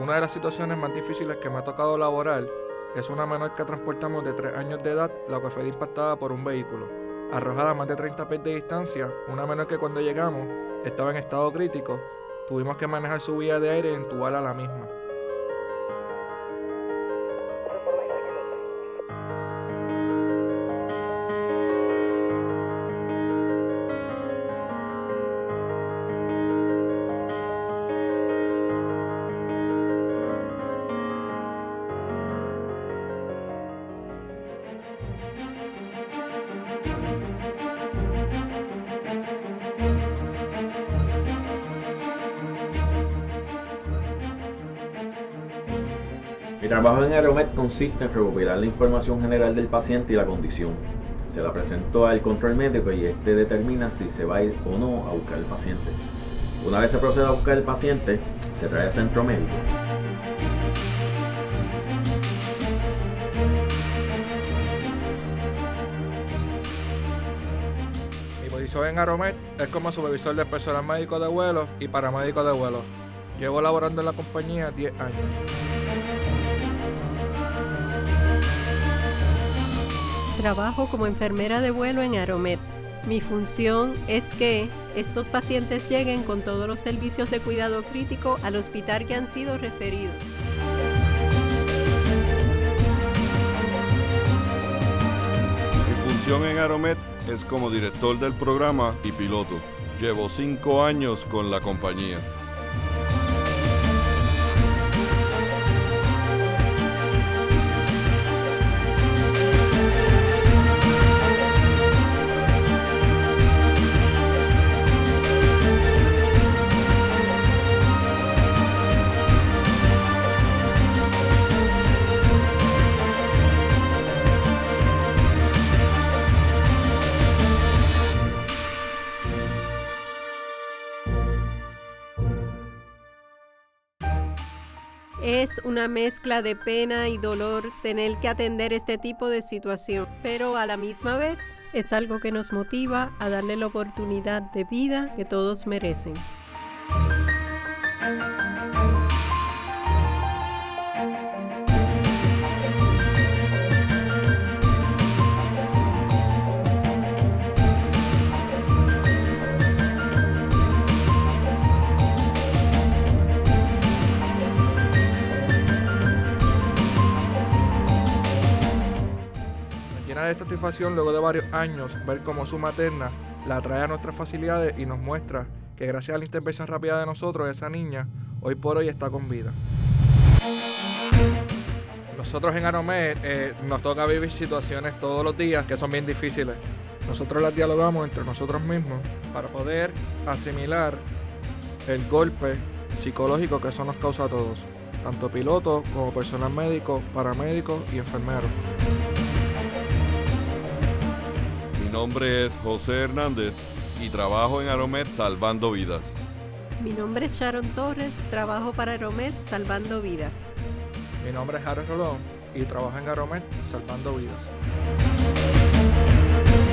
Una de las situaciones más difíciles que me ha tocado laborar es una menor que transportamos de 3 años de edad, la que fue impactada por un vehículo. Arrojada a más de 30 pies de distancia, una menor que cuando llegamos estaba en estado crítico, tuvimos que manejar su vía de aire e intubarla a la misma. Mi trabajo en Aeromed consiste en recopilar la información general del paciente y la condición. Se la presento al control médico y este determina si se va a ir o no a buscar el paciente. Una vez se procede a buscar el paciente, se trae al centro médico. Mi posición en Aeromed es como supervisor del personal médico de vuelo y paramédico de vuelo. Llevo laborando en la compañía 10 años. Trabajo como enfermera de vuelo en Aeromed. Mi función es que estos pacientes lleguen con todos los servicios de cuidado crítico al hospital que han sido referidos. Mi función en Aeromed es como director del programa y piloto. Llevo 5 años con la compañía. Es una mezcla de pena y dolor tener que atender este tipo de situación, pero a la misma vez es algo que nos motiva a darle la oportunidad de vida que todos merecen. Llena de satisfacción luego de varios años ver cómo su materna la trae a nuestras facilidades y nos muestra que gracias a la intervención rápida de nosotros, esa niña hoy por hoy está con vida. Nosotros en Aeromed nos toca vivir situaciones todos los días que son bien difíciles. Nosotros las dialogamos entre nosotros mismos para poder asimilar el golpe psicológico que eso nos causa a todos, tanto pilotos como personal médico, paramédicos y enfermeros. Mi nombre es José Hernández y trabajo en Aeromed salvando vidas. Mi nombre es Sharon Torres, trabajo para Aeromed salvando vidas. Mi nombre es Harold Rolón y trabajo en Aeromed salvando vidas.